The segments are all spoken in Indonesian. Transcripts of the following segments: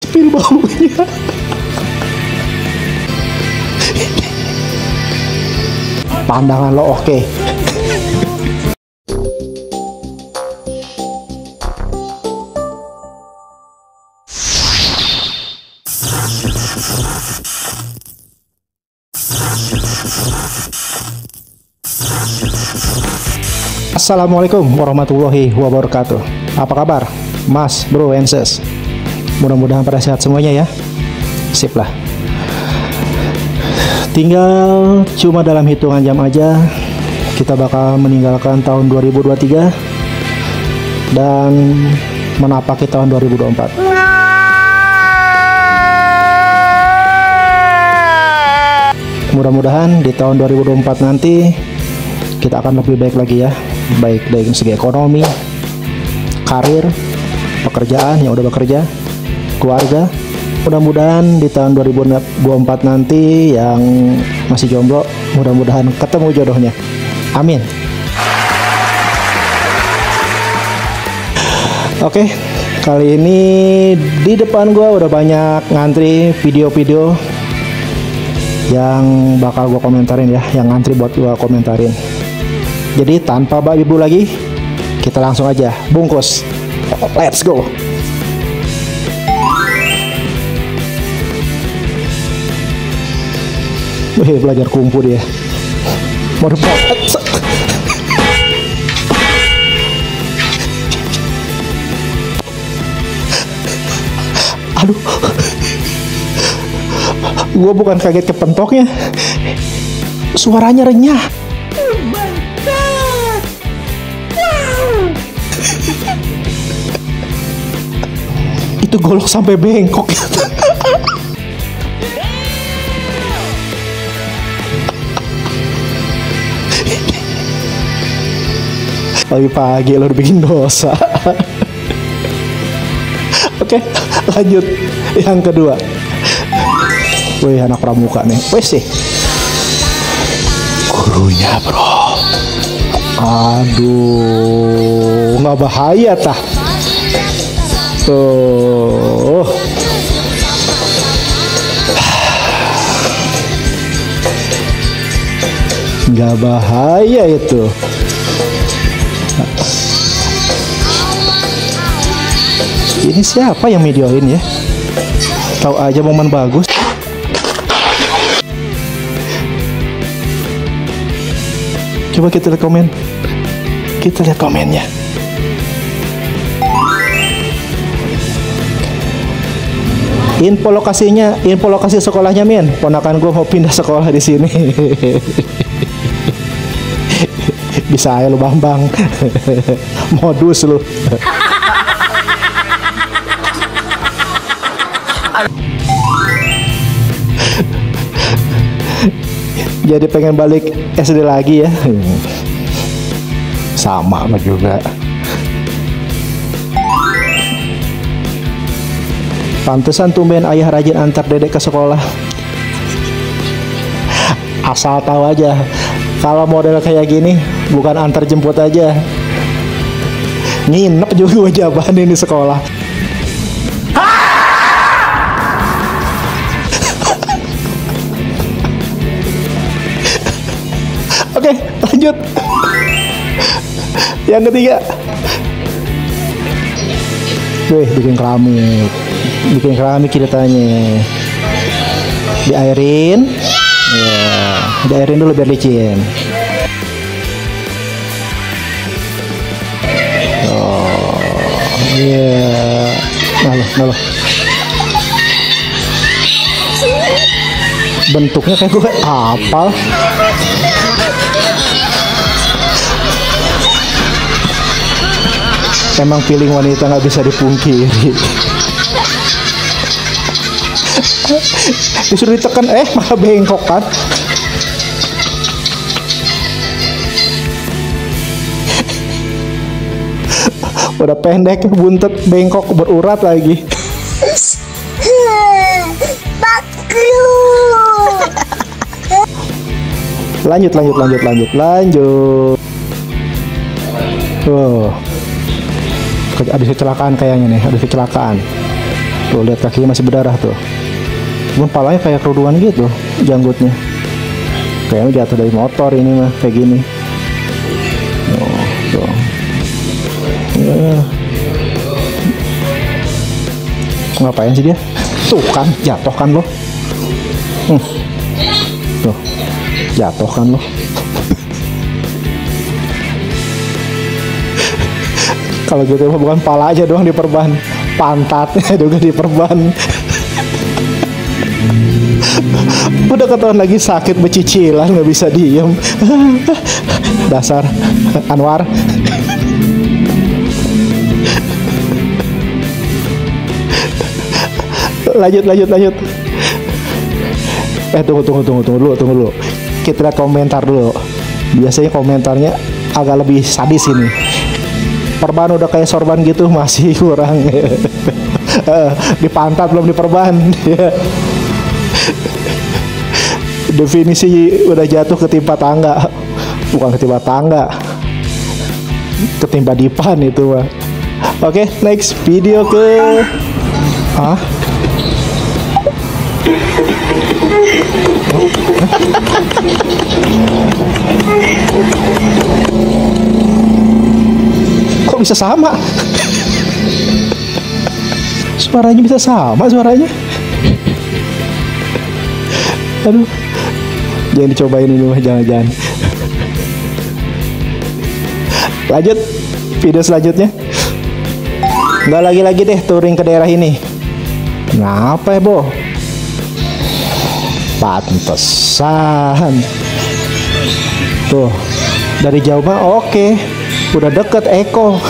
spill baunya. Pandangan lo oke. Assalamualaikum warahmatullahi wabarakatuh. Apa kabar Mas, Bro, and Sis? Mudah-mudahan pada sehat semuanya ya. Sip lah. Tinggal cuma dalam hitungan jam aja kita bakal meninggalkan tahun 2023 dan menapaki tahun 2024. Mudah-mudahan di tahun 2024 nanti kita akan lebih baik lagi ya, baik dari segi ekonomi, karir, pekerjaan yang udah bekerja, keluarga. Mudah-mudahan di tahun 2024 nanti yang masih jomblo, mudah-mudahan ketemu jodohnya. Amin. Oke, kali ini di depan gua udah banyak ngantri video-video yang bakal gua komentarin ya, yang ngantri buat gua komentarin. Jadi tanpa babi bu lagi, kita langsung aja bungkus. Let's go. Wih, belajar kungfu dia. Mau banget. Aduh. Gua bukan kaget kepentoknya. Suaranya renyah. Oh my god. Wow. Itu golok sampai bengkok. Pagi-pagi lo udah bikin dosa. Oke, lanjut yang kedua. Wih, anak pramuka nih. Wih sih, gurunya bro. Aduh, nggak bahaya tah. Tuh. Nggak bahaya itu. Ini siapa yang videoin ya? Tahu aja momen bagus. Coba kita lihat komen. Kita lihat komennya. Info lokasinya, info lokasi sekolahnya, Min. Ponakan gue mau pindah sekolah di sini. Bisa aja lu Bambang. Modus lu. Jadi pengen balik SD lagi ya. Sama juga. Pantesan tumben ayah rajin antar dedek ke sekolah. Asal tahu aja, kalau model kayak gini bukan antar jemput aja, nginep juga jabanin di sekolah. Oke, lanjut. Yang ketiga. Wih, bikin keramik. Bikin keramik ceritanya. Diairin. Ya, diairin dulu biar licin. Oh, iya. Nah, bentuknya kayak gue apal. Emang feeling wanita nggak bisa dipungkiri. Disuruh ditekan, malah bengkok kan. Udah pendek, buntet, bengkok, berurat lagi. Lanjut. Habis kecelakaan kayaknya nih, habis kecelakaan. Tuh lihat kakinya masih berdarah tuh. Cuman palanya kayak kerudungan gitu janggutnya. Kayaknya jatuh dari motor ini mah kayak gini. Oh, tuh. Ya. Ngapain sih dia? Tuh kan jatuh kan lo. Tuh jatuh kan lo. Kalau gitu bukan pala aja doang diperban, pantatnya juga diperban. Udah ketahuan lagi sakit becicilan nggak bisa diem. Dasar Anwar. Lanjut. Tunggu dulu. Kita lihat komentar dulu. Biasanya komentarnya agak lebih sadis ini. Perban udah kayak sorban gitu masih kurang. Di pantat belum diperban. Definisi udah jatuh ketimpa tangga. Bukan ketimpa tangga, ketimpa dipan itu mah. Oke, next video ke kok bisa sama? Suaranya bisa sama suaranya. Aduh, jangan dicobain ini mah, jangan. Lanjut video selanjutnya. Nggak lagi deh touring ke daerah ini. Ngapa ya, Bo? Pantesan. Tuh, dari jauh mah oke. Udah deket Eko.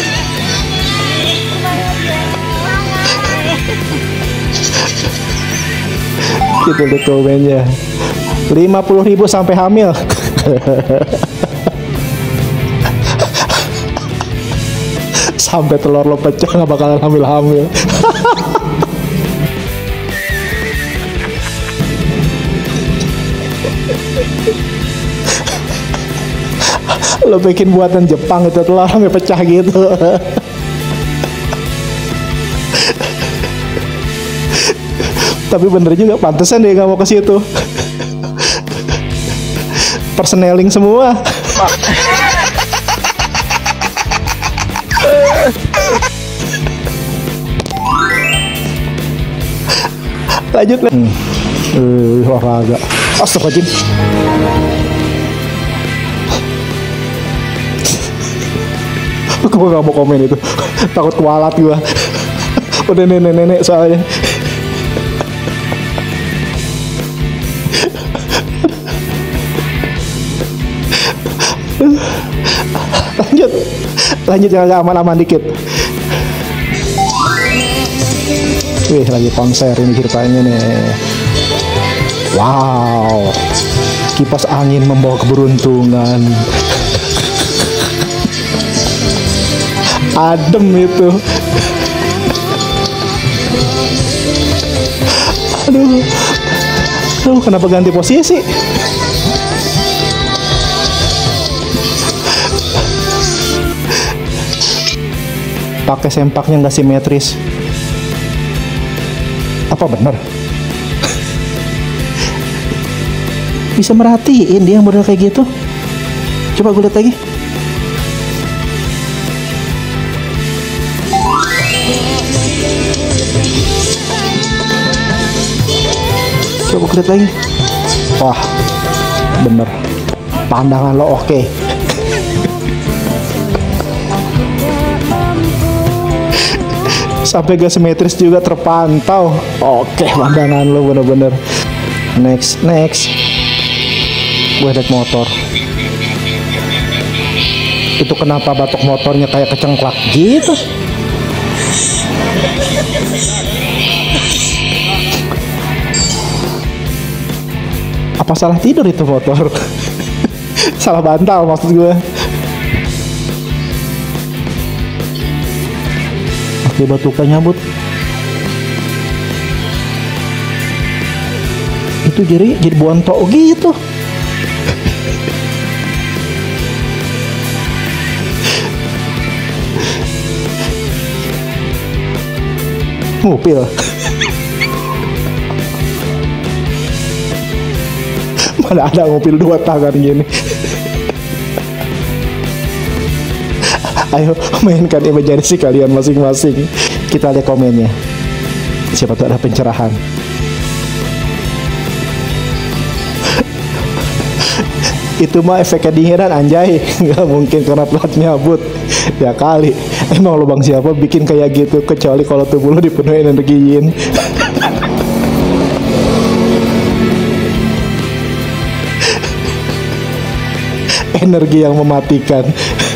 Gitu deh komennya. 50.000 sampai hamil. Sampai telur lo pecah nggak bakalan hamil. Lo bikin buatan Jepang itu telur sampai pecah gitu. Tapi bener juga, pantesan dia nggak mau ke situ. Persneling semua. Lanjut lah. Olahraga. Astagfirullahaladzim. Gue gak mau komen itu. Takut kualat gue. Udah nenek-nenek soalnya. Lanjut yang agak aman-aman dikit. Wih, lagi konser ini ceritanya nih. Wow, kipas angin membawa keberuntungan. Adem itu. Aduh, kenapa ganti posisi? Pakai sempaknya nggak simetris. Apa bener? Bisa merhatiin dia yang model kayak gitu. Coba gue lihat lagi. Coba gue lihat lagi. Wah, bener. Pandangan lo oke. Sampai gak simetris juga terpantau. Oke, pandangan lo bener-bener. Next. Gue naik motor. Itu kenapa batok motornya kayak kecengklak gitu? Apa salah tidur itu motor? Salah bantal maksud gue. Oke, batukan nyabut. Itu jadi bontok gitu. ngupil. Mana ada ngupil 2 tangan gini. Ayo mainkan imajinasi kalian masing-masing. Kita lihat komennya. Siapa tahu ada pencerahan. Itu mah efek kedinginan anjay. Nggak mungkin karena telat nyabut. Ya kali. Emang lubang siapa bikin kayak gitu, kecuali kalau tubuh lo dipenuhi energi yin. Energi yang mematikan.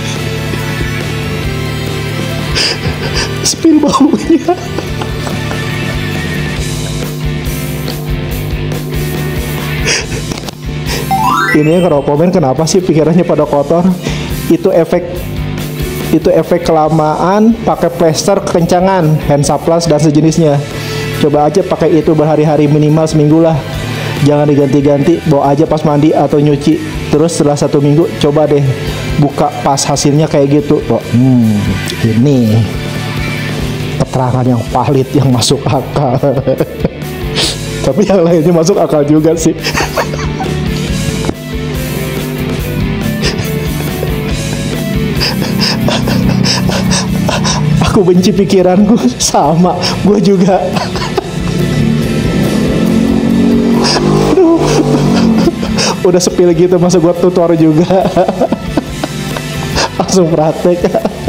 Spill baunya. Ini kalau komen kenapa sih pikirannya pada kotor? Itu efek kelamaan pakai plester kekencangan, Hansaplast dan sejenisnya. Coba aja pakai itu berhari-hari, minimal seminggu lah. Jangan diganti-ganti, bawa aja pas mandi atau nyuci. Terus setelah 1 minggu coba deh buka pas hasilnya kayak gitu. Oh, ini keterangan yang valid, yang masuk akal. Tapi yang lainnya masuk akal juga sih. Aku benci pikiranku, sama gue juga. Aduh, udah sepil gitu masa gue tutor juga. Langsung praktek.